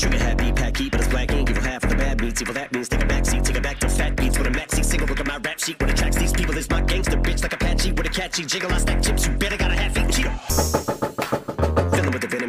Trigger happy, pack heat, but it's black ink. Evil half of the bad beats, evil that means take a backseat. Take it back to fat beats with a maxi single. Look at my rap sheet. What attracts these people is my gangster bitch like Apache with a catchy jiggle. I stack chips, you better got a half-eaten Cheeto. Filling with the venom.